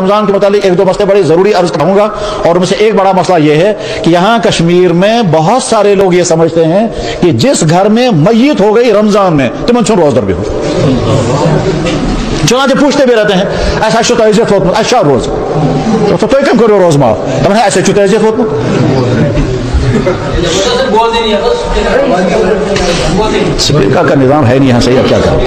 رمضان کے متعلق ایک دو مسئلے بڑے ضروری عرض کروں گا، اور ان میں سے ایک بڑا مسئلہ یہ ہے کہ یہاں کشمیر میں بہت سارے لوگ یہ سمجھتے ہیں کہ جس گھر میں میت ہو گئی رمضان میں تو منشن روز در بھی ہو، چنانچہ پوچھتے بھی رہتے ہیں ایسا شو تعزیت ہوت اچھا روز تو کم کرو روز ماف تمہیں ایسے چھو تعزیت ہوت اسپیکر کا نظام ہے نہیں یہاں صحیح، اب کیا کریں؟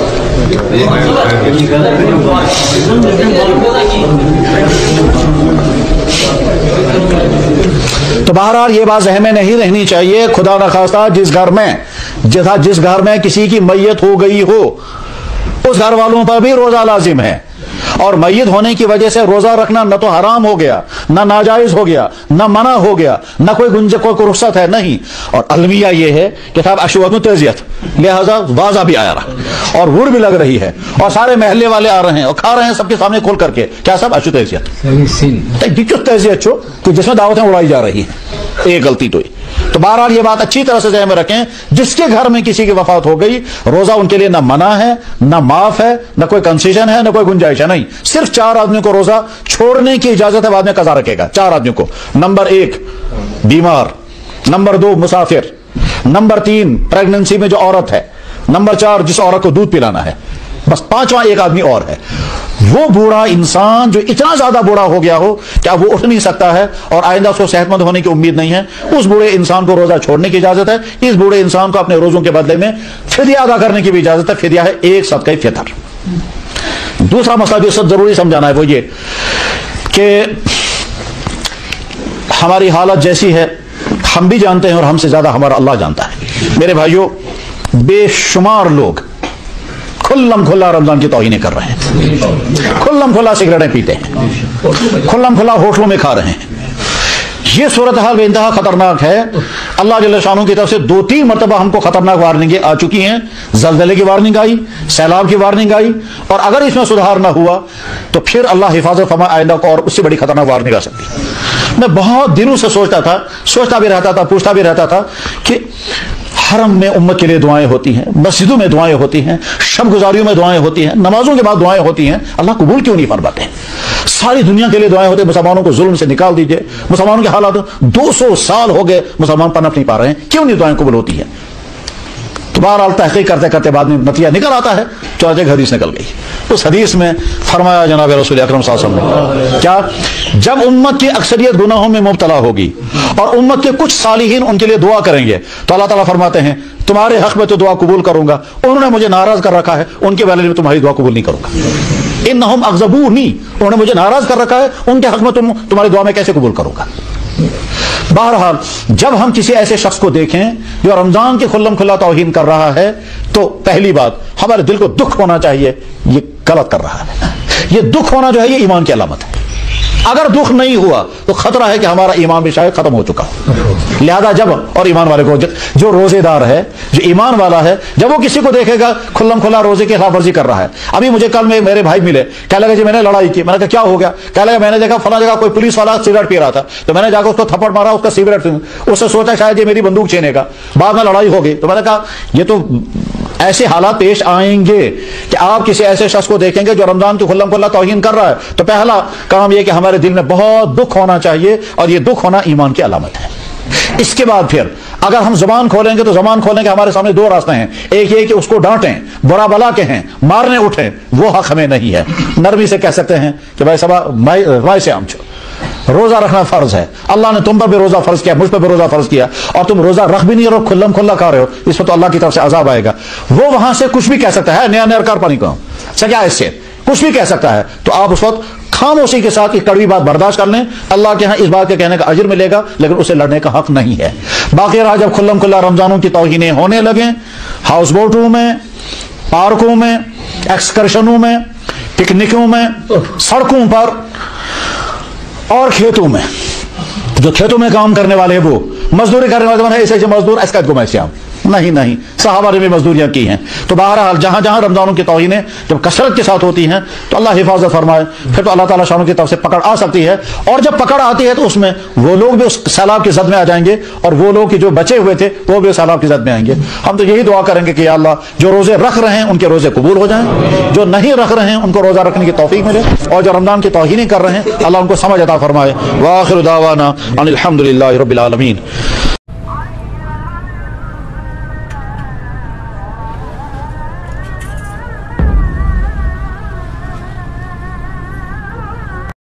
تو بہرحال یہ بات ذہن میں نہیں رہنی چاہیے، خدا نخواستہ جس گھر میں کسی کی میت ہو گئی ہو اس گھر والوں پر بھی روزہ لازم ہے، اور میت ہونے کی وجہ سے روزہ رکھنا نہ تو حرام ہو گیا، نہ ناجائز ہو گیا، نہ منع ہو گیا، نہ کوئی رخصت ہے، نہیں۔ اور المیہ یہ ہے کہ صاحب اشوت تعزیت، لہذا واضح بھی آیا رہا اور وڑ بھی لگ رہی ہے اور سارے محلے والے آ رہے ہیں اور کھا رہے ہیں سب کے سامنے کھول کر کے، کیا صاحب اشو تعزیت تعزیت چھو کہ جس میں دعوتیں اڑائی جا رہی ہیں، ایک غلطی تو بہرحال یہ بات اچھی طرح سے ذہن میں رکھیں، جس کے گھر میں کسی کی وفات ہو گئی روزہ ان کے لیے نہ منع ہے، نہ معاف ہے، نہ کوئی کنسیشن ہے، نہ کوئی گنجائش ہے، نہیں، صرف 4 آدمیوں کو روزہ چھوڑنے کی اجازت ہے، بعد میں قضا رکھے گا 4 آدمیوں کو۔ نمبر 1 بیمار، نمبر 2 مسافر، نمبر 3 پریگننسی میں جو عورت ہے، نمبر 4 جس عورت کو دودھ پلانا ہے، بس 5واں ایک آدمی اور ہے، وہ بوڑھا انسان جو اتنا زیادہ بوڑھا ہو گیا ہو کہ اب وہ اٹھ نہیں سکتا ہے اور آئندہ اس کو صحت مند ہونے کی امید نہیں ہے، اس بوڑھے انسان کو روزہ چھوڑنے کی اجازت ہے۔ اس بوڑھے انسان کو اپنے روزوں کے بدلے میں فدیہ ادا کرنے کی بھی اجازت ہے، فدیہ ہے 1 صدقہ فطر۔ دوسرا مسئلہ بھی سب ضروری سمجھانا ہے، وہ یہ کہ ہماری حالت جیسی ہے ہم بھی جانتے ہیں اور ہم سے زیادہ ہمارا اللہ جانتا ہے۔ میرے بھائیوں، بے شمار لوگ کھلم کھلا رمضان کی توہینیں کر رہے ہیں، کھلم کھلا سگریٹیں پیتے ہیں، کھلم کھلا ہوٹلوں میں کھا رہے ہیں۔ یہ صورتحال بے انتہا خطرناک ہے۔ اللہ جل شانہ کی طرف سے 2-3 مرتبہ ہم کو خطرناک وارننگیں آ چکی ہیں، زلزلے کی وارننگ آئی، سیلاب کی وارننگ آئی، اور اگر اس میں سدھار نہ ہوا تو پھر اللہ حفاظت فرمائے آئندہ کو اور اس سے بڑی خطرناک وارننگ آ سکتی ہے۔ میں بہت دنوں سے سوچتا بھی رہتا تھا، پوچھتا بھی رہتا تھا کہ حرم میں امت کے لیے دعائیں ہوتی ہیں، مسجدوں میں دعائیں ہوتی ہیں، شب گزاریوں میں دعائیں ہوتی ہیں، نمازوں کے بعد دعائیں ہوتی ہیں، اللہ قبول کیوں نہیں فرماتے ہیں؟ ساری دنیا کے لیے دعائیں ہوتی ہیں، مسلمانوں کو ظلم سے نکال دیجئے، مسلمانوں کے حالات 200 سال ہو گئے مسلمان پنپ نہیں پا رہے ہیں، کیوں نہیں دعائیں قبول ہوتی ہیں؟ تو بہرحال تحقیق کرتے کرتے بعد میں نتیجہ نکل آتا ہے، چنانچہ ایک حدیث نکل گئی۔ اس حدیث میں فرمایا جناب رسول اکرم صلی اللہ علیہ وسلم نے کیا، جب امت کی اکثریت گناہوں میں مبتلا ہوگی اور امت کے کچھ صالحین ان کے لیے دعا کریں گے تو اللہ تعالیٰ فرماتے ہیں تمہارے حق میں تو دعا قبول کروں گا، انہوں نے مجھے ناراض کر رکھا ہے ان کے بارے میں تمہاری دعا قبول نہیں کروں گا۔ انہم اغضبونی، انہوں نے مجھے ناراض کر رکھا ہے، ان کے حق میں تمہاری دعا میں کیسے قبول کروں گا؟ بہرحال جب ہم کسی ایسے شخص کو دیکھیں جو رمضان کی کھلم کھلا توہین کر رہا ہے تو پہلی بات ہمارے دل کو دکھ ہونا چاہیے، یہ غلط کر رہا ہے۔ یہ دکھ ہونا جو ہے یہ ایمان کی علامت ہے۔ اگر دکھ نہیں ہوا تو خطرہ ہے کہ ہمارا ایمان بھی شاید ختم ہو چکا ہو۔ لہذا جب اور ایمان والے کو جو روزے دار ہے، جو ایمان والا ہے، جب وہ کسی کو دیکھے گا کھلم کھلا روزے کی خلاف ورزی کر رہا ہے، ابھی مجھے کل میں میرے بھائی ملے، کہنے لگا جی میں نے لڑائی کی، میں نے کہا کیا ہو گیا؟ کہنے لگا میں نے دیکھا فلاں جگہ کوئی پولیس والا سگریٹ پی رہا تھا تو میں نے جا کے اس کو تھپڑ مارا، اس کا سگریٹ، اس سے سوچا شاید یہ میری بندوق چھینے گا، بعد میں لڑائی ہو گئی۔ تو میں نے کہا یہ تو ایسے حالات پیش آئیں گے کہ آپ کسی ایسے شخص کو دیکھیں گے جو رمضان کی کھلم کھلا توہین کر رہا ہے تو پہلا کام یہ کہ ہمارے دل میں بہت دکھ ہونا چاہیے، اور یہ دکھ ہونا ایمان کی علامت ہے۔ اس کے بعد پھر اگر ہم زبان کھولیں گے تو زبان کھولنے کے ہمارے سامنے 2 راستے ہیں، ایک یہ کہ اس کو ڈانٹیں، برا بلا کہیں، مارنے اٹھیں، وہ حق ہمیں نہیں ہے۔ نرمی سے کہہ سکتے ہیں کہ بھائی صبح سے آم چھو، روزہ رکھنا فرض ہے، اللہ نے تم پر بھی روزہ فرض کیا، مجھ پر بھی روزہ فرض کیا، اور تم روزہ رکھ بھی نہیں رہو، کھلم کھلا کھا رہے ہو، اس پر تو اللہ کی طرف سے عذاب آئے گا۔ وہ وہاں سے کچھ بھی کہہ سکتا ہے، نیا نیا کار پانی کہوں کیا اس سے کچھ بھی کہہ سکتا ہے، تو آپ اس وقت خاموشی کے ساتھ ایک کڑوی بات برداشت کر لیں، اللہ کے ہاں اس بات کے کہنے کا اجر ملے گا، لیکن اسے لڑنے کا حق نہیں ہے۔ باقی رہا جب کھلم کھلا رمضانوں کی توہینیں ہونے لگیں، ہاؤس بوٹوں میں، پارکوں میں، ایکسکرشنوں میں، پکنکوں میں، سڑکوں پر اور کھیتوں میں، جو کھیتوں میں کام کرنے والے وہ مزدوری کرنے والے ایسے مزدور اس کا گمائشیام नहीं नहीं, सहाबा ने भी मजदूरियां की हैं। तो बहरहाल जहां जहां रमजानों की तौहीनें जब कसरत के साथ होती हैं तो अल्लाह हिफाजत फरमाए, फिर तो अल्लाह ताला शानों की तरफ से पकड़ आ सकती है। और जब पकड़ आती है तो उसमें वो लोग भी उस सैलाब की जद में आ जाएंगे और वो लोग जो बचे हुए थे वो भी उस सैलाब की जद में आएंगे। हम तो यही दुआ करेंगे कि या अल्लाह जो रोजे रख रहे हैं उनके रोजे कबूल हो जाएं, जो नहीं रख रहे हैं उनको रोजा रखने की तौफीक मिले, और जो रमजान की तौहीनें कर रहे हैं अल्लाह उनको समझ अता फरमाए। व आखिर दावाना अनिल हम्दुलिल्लाहि रब्बिल आलमीन।